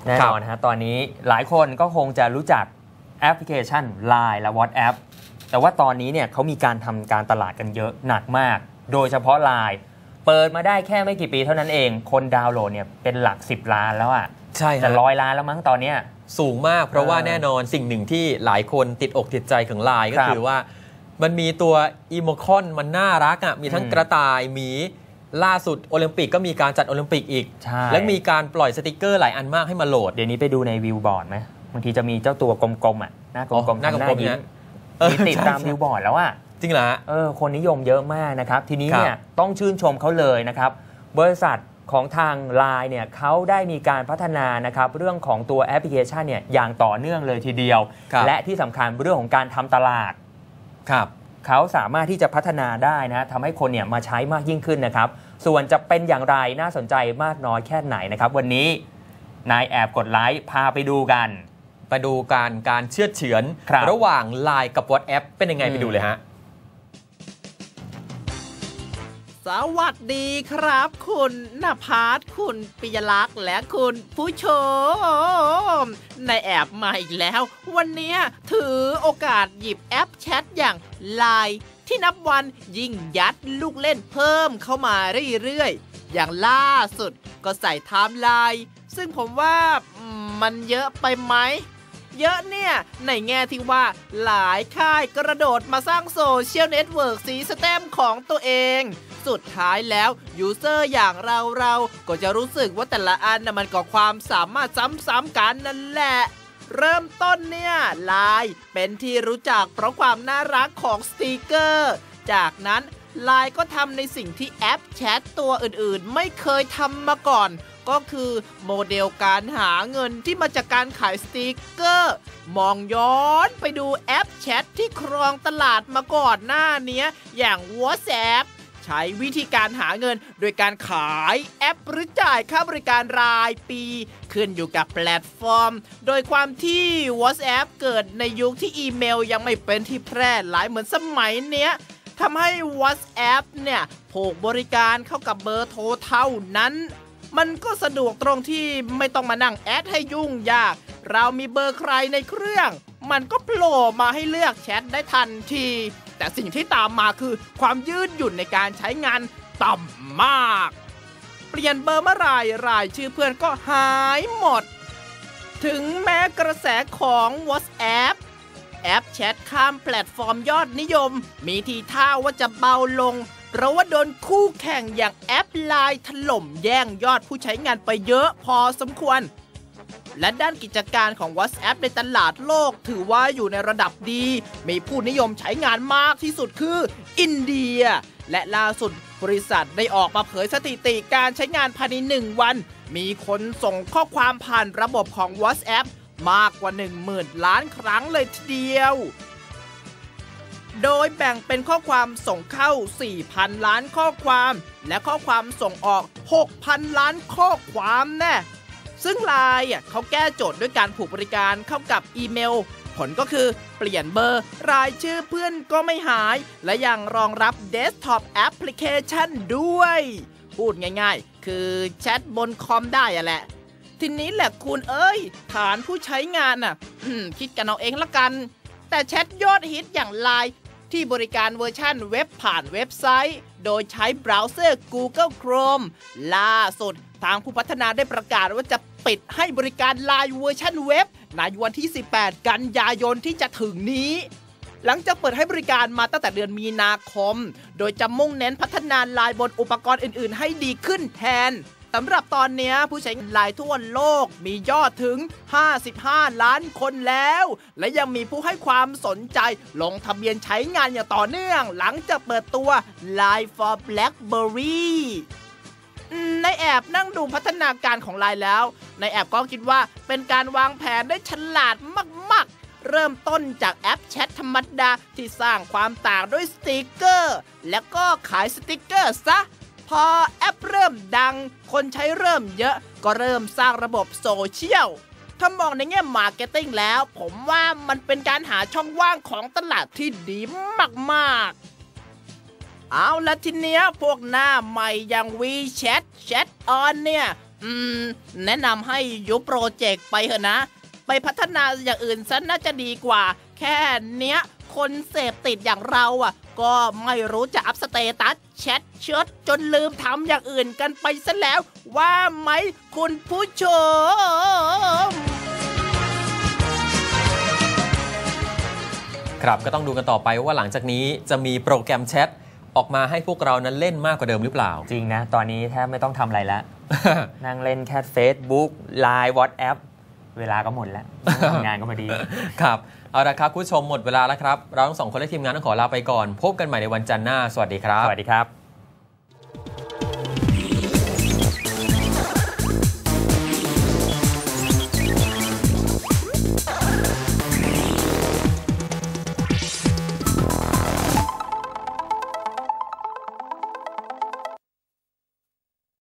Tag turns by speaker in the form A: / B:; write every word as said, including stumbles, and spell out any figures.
A: แน่นอนฮะตอนนี้หลายคนก็คงจะรู้จักแอปพลิเคชัน ไลน์ และ WhatsApp แต่ว่าตอนนี้เนี่ยเขามีการทำการตลาดกันเยอะหนักมากโดยเฉพาะ ไลน์ เปิดมาได้แค่ไม่กี่ปีเท่านั้นเองคนดาวน์โหลดเนี่ยเป็นหลักสิบล้านแล้วอ่ะ
B: ใช่
A: จะร้อยล้านแล้วมั้งตอนนี้
B: สูงมากเพราะว่าแน่นอนสิ่งหนึ่งที่หลายคนติดอกติดใจของ ไลน์ ก็คือว่ามันมีตัวอีโมคอนมันน่ารักอ่ะมีทั้งกระต่ายหมีล่าสุดโอลิมปิกก็มีการจัดโอลิมปิกอีกแล้วมีการปล่อยสติกเกอร์หลายอันมากให้มาโหลด
A: เดี๋ยวนี้ไปดูในวิวบอร์ดไหมบางทีจะมีเจ้าตัวกลมๆอ่ะหน้ากลมๆ
B: หน้ากลมๆ
A: เนี่ยมีติดตามวิวบอร์ดแล้วอ่ะ
B: จริงเหรอ
A: เออคนนิยมเยอะมากนะครับทีนี้เนี่ยต้องชื่นชมเขาเลยนะครับบริษัทของทาง ไลน์ เนี่ยเขาได้มีการพัฒนานะครับเรื่องของตัวแอปพลิเคชันเนี่ยอย่างต่อเนื่องเลยทีเดียวและที่สำคัญเรื่องของการทำตลาด
B: ครับ
A: เขาสามารถที่จะพัฒนาได้นะทำให้คนเนี่ยมาใช้มากยิ่งขึ้นนะครับส่วนจะเป็นอย่างไรน่าสนใจมากน้อยแค่ไหนนะครับวันนี้นายแอบกดไลค์พาไปดูกัน
B: ไปดูการการเชื่อเฉือน ร, ระหว่าง ไลน์ กับ WhatsApp เป็นยังไงไปดูเลยฮะ
C: สวัสดีครับคุณณภาสคุณปิยลักษณ์และคุณผู้ชมนายแอบมาอีกแล้ววันนี้ถือโอกาสหยิบแอปแชทอย่าง ไลน์ ที่นับวันยิ่งยัดลูกเล่นเพิ่มเข้ามาเรื่อยๆอย่างล่าสุดก็ใส่ไทม์ไลน์ซึ่งผมว่ามันเยอะไปไหมเยอะเนี่ยในแง่ที่ว่าหลายค่ายกระโดดมาสร้างโซเชียลเน็ตเวิร์กสีสเต็มของตัวเองสุดท้ายแล้วยูเซอร์อย่างเราเราก็จะรู้สึกว่าแต่ละอันน่ะมันก็ความสามารถซ้ำๆกันนั่นแหละเริ่มต้นเนี่ย ไลน์ เป็นที่รู้จักเพราะความน่ารักของสติกเกอร์จากนั้น ไลน์ ก็ทำในสิ่งที่แอปแชทตัวอื่นๆไม่เคยทำมาก่อนก็คือโมเดลการหาเงินที่มาจากการขายสติกเกอร์มองย้อนไปดูแอปแชทที่ครองตลาดมาก่อนหน้านี้อย่าง WhatsApp ใช้วิธีการหาเงินโดยการขายแอปหรือจ่ายค่าบริการรายปีขึ้นอยู่กับแพลตฟอร์มโดยความที่ WhatsApp เกิดในยุคที่อีเมลยังไม่เป็นที่แพร่หลายเหมือนสมัยเนี้ยทำให้ WhatsApp เนี่ยผูกบริการเข้ากับเบอร์โทรเท่านั้นมันก็สะดวกตรงที่ไม่ต้องมานั่งแอดให้ยุ่งยากเรามีเบอร์ใครในเครื่องมันก็โผล่มาให้เลือกแชทได้ทันทีแต่สิ่งที่ตามมาคือความยืดหยุ่นในการใช้งานต่ำมากเปลี่ยนเบอร์เมื่อไหร่รายชื่อเพื่อนก็หายหมดถึงแม้กระแสของ WhatsApp แอปแชทข้ามแพลตฟอร์มยอดนิยมมีทีท่าว่าจะเบาลงเพราะว่าโดนคู่แข่งอย่างแอป ไลน์ ถล่มแย่งยอดผู้ใช้งานไปเยอะพอสมควรและด้านกิจการของ WhatsApp ในตลาดโลกถือว่าอยู่ในระดับดีมีผู้นิยมใช้งานมากที่สุดคืออินเดียและล่าสุดบริษัทได้ออกมาเผยสถิติการใช้งานภายในหนึ่งวันมีคนส่งข้อความผ่านระบบของ WhatsApp มากกว่า หนึ่งหมื่น ล้านครั้งเลยทีเดียวโดยแบ่งเป็นข้อความส่งเข้า สี่พัน ล้านข้อความและข้อความส่งออก หกพัน ล้านข้อความแน่ซึ่ง ไลน์ เขาแก้โจทย์ด้วยการผูกบริการเข้ากับอีเมลผลก็คือเปลี่ยนเบอร์รายชื่อเพื่อนก็ไม่หายและยังรองรับเดสก์ท็อปแอปพลิเคชันด้วยพูดง่ายๆคือแชทบนคอมได้อะแหละทีนี้แหละคุณเอ้ยฐานผู้ใช้งานน่ะคิดกันเอาเองละกันแต่แชทยอดฮิตอย่าง ไลน์ ที่บริการเวอร์ชันเว็บผ่านเว็บไซต์โดยใช้เบราว์เซอร์ Google Chrome ล่าสุดทางผู้พัฒนาได้ประกาศว่าจะปิดให้บริการ ไลน์ เวอร์ชันเว็บในวันที่สิบแปดกันยายนที่จะถึงนี้หลังจากเปิดให้บริการมาตั้งแต่เดือนมีนาคมโดยจะมุ่งเน้นพัฒนา ไลน์ บนอุปกรณ์อื่นๆให้ดีขึ้นแทนสำหรับตอนนี้ผู้ใช้ ไลน์ ทั่วโลกมียอดถึงห้าสิบห้าล้านคนแล้วและยังมีผู้ให้ความสนใจลงทะเบียนใช้งานอย่างต่อเนื่องหลังจากเปิดตัว ไลน์ for BlackBerry ในแอบนั่งดูพัฒนาการของ ไลน์ แล้วในแอบก็คิดว่าเป็นการวางแผนได้ฉลาดมากๆเริ่มต้นจากแอปแชทธรรมดาที่สร้างความต่างด้วยสติกเกอร์แล้วก็ขายสติกเกอร์ซะพอแอปเริ่มดังคนใช้เริ่มเยอะก็เริ่มสร้างระบบโซเชียลถ้ามองในแง่มาร์เก็ตติ้งแล้วผมว่ามันเป็นการหาช่องว่างของตลาดที่ดีมากๆเอาละทีเนี้ยพวกหน้าใหม่อย่าง WeChat Chat On เนี่ยอืมแนะนำให้ยุบโปรเจกต์ไปเถอะนะ ไปพัฒนาอย่างอื่นซะน่าจะดีกว่า แค่เนี้ยคนเสพติดอย่างเราอ่ะก็ไม่รู้จะอัพสเตตัสแชทเชิดจนลืมทำอย่างอื่นกันไปซะแล้วว่าไหมคุณผู้ชม
B: ครับก็ต้องดูกันต่อไปว่าหลังจากนี้จะมีโปรแกรมแชทออกมาให้พวกเรานั้นเล่นมากกว่าเดิมหรือเปล่า
A: จริงนะตอนนี้แทบไม่ต้องทำอะไรแล้ว นั่งเล่นแค่ Facebook ไลน์ WhatsApp เวลาก็หมดแล้ว ทำงานก็พอดี
B: ครับเอาละครับคุณผู้ชมหมดเวลาแล้วครับเราทั้งสองคนและทีมงานต้องขอลาไปก่อนพบกันใหม่ในวันจันทร์หน้าสวัสดีครับ
A: สวัสดีครับ